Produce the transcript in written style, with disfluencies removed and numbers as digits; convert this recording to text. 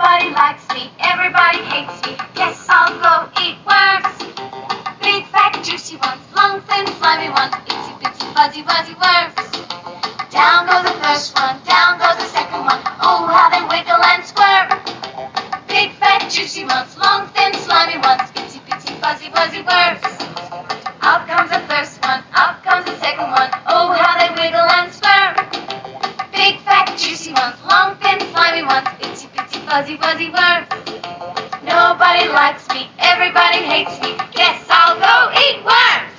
Nobody likes me, everybody hates me. Guess I'll go eat worms. Big, fat, juicy ones, long, thin, slimy ones, itsy bitsy, fuzzy, wuzzy worms. Down goes the first one, down goes the second one. Oh, how they wiggle and squirm. Big, fat, juicy ones, long, thin, slimy ones, itsy bitsy, fuzzy, wuzzy worms. Out comes the first one, out comes the second one. Oh, how they wiggle and squirm. Big, fat, juicy ones, long, thin, slimy ones, itsy bitsy, fuzzy, wuzzy worms. Nobody likes me, everybody hates me. Guess I'll go eat worms.